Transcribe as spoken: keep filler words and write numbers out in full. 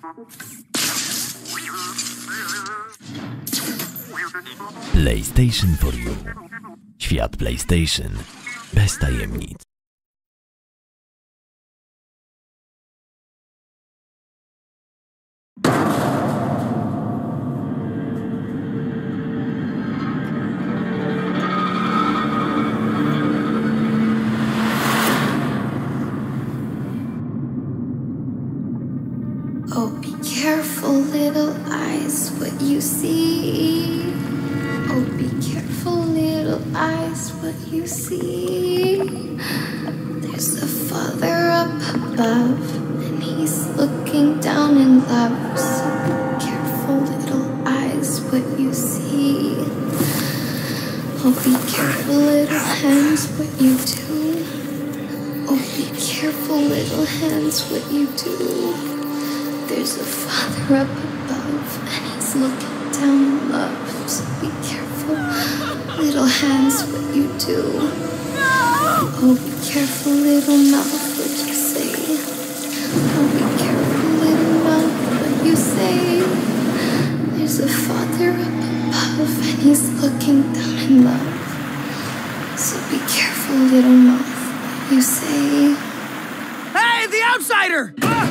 PlayStation for You. Świat PlayStation bez tajemnic. Oh, be careful, little eyes, what you see. Oh, be careful, little eyes, what you see. There's a Father up above, and he's looking down in love. So be careful, little eyes, what you see. Oh, be careful, little hands, what you do. Oh, be careful, little hands, what you do. There's a Father up above, and he's looking down in love. So be careful, little hands, what you do. Oh, be careful, little mouth, what you say. Oh, be careful, little mouth, what you say. There's a Father up above, and he's looking down in love. So be careful, little mouth, what you say. Hey, the outsider!